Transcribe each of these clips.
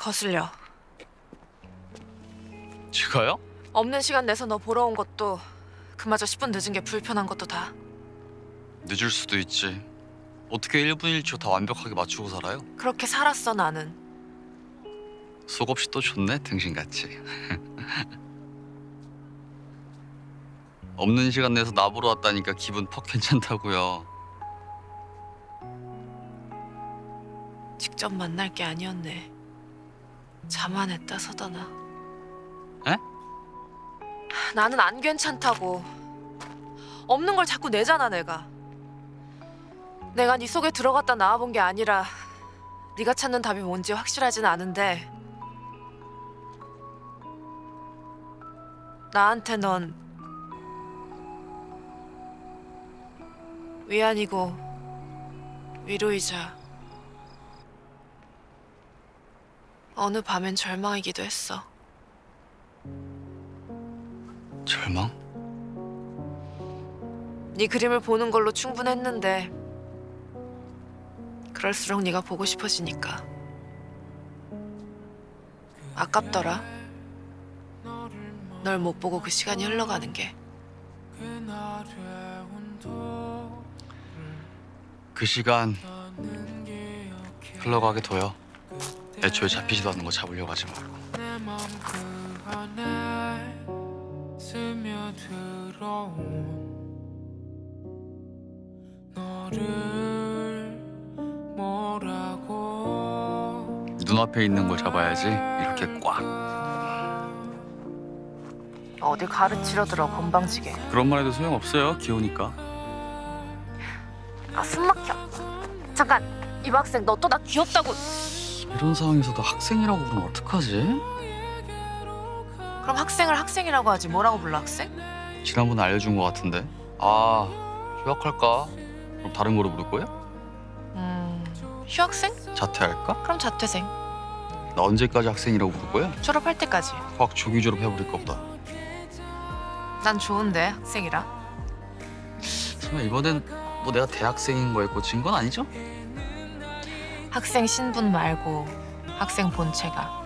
거슬려. 제가요? 없는 시간 내서 너 보러 온 것도 그마저 10분 늦은 게 불편한 것도 다. 늦을 수도 있지. 어떻게 1분 1초 다 완벽하게 맞추고 살아요? 그렇게 살았어 나는. 속없이 또 좋네, 등신같이. 없는 시간 내서 나 보러 왔다니까 기분 퍽 괜찮다고요. 직접 만날 게 아니었네. 자만했다 서다나. 에? 나는 안 괜찮다고. 없는 걸 자꾸 내잖아 내가. 내가 네 속에 들어갔다 나와본 게 아니라 네가 찾는 답이 뭔지 확실하진 않은데 나한테 넌 위안이고 위로이자 어느 밤엔 절망이기도 했어. 절망? 네 그림을 보는 걸로 충분했는데 그럴수록 네가 보고 싶어지니까 아깝더라. 널 못 보고 그 시간이 흘러가는 게. 그 시간 흘러가게 둬요. 애초에 잡히지도 않는 거 잡으려고 하지 말고. 눈앞에 있는 걸 잡아야지. 이렇게 꽉. 어딜 가르치려 들어 건방지게. 그런 말 해도 소용없어요. 귀여우니까. 아 숨막혀. 잠깐. 이 학생 너 또 나 귀엽다고. 이런 상황에서도 학생이라고 부르면 어떡하지? 그럼 학생을 학생이라고 하지 뭐라고 불러 학생? 지난번에 알려준 것 같은데. 아, 휴학할까? 그럼 다른 거로 부를 거야? 휴학생? 자퇴할까? 그럼 자퇴생. 나 언제까지 학생이라고 부를 거야? 졸업할 때까지. 확 조기 졸업해버릴 거보다. 난 좋은데 학생이라. 설마 이번엔 뭐 내가 대학생인 거에 꽂힌 건 아니죠? 학생 신분 말고 학생 본체가.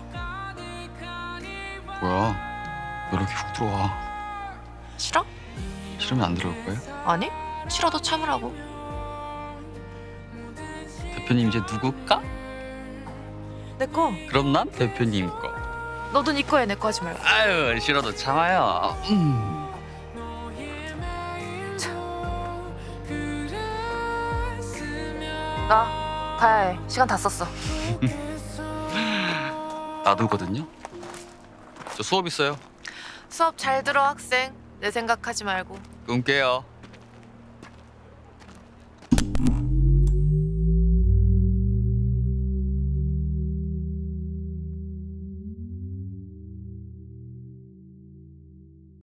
뭐야? 왜 이렇게 훅 들어와? 싫어? 싫으면 안 들어올 거예요? 아니 싫어도 참으라고. 대표님 이제 누굴까? 내 거. 그럼 난 대표님 거. 너도 네 거에 내 거 하지 말고. 아유, 싫어도 참아요. 나 가야 해. 시간 다 썼어. 나도거든요. 저 수업 있어요. 수업 잘 들어 학생. 내 생각하지 말고. 끊게요.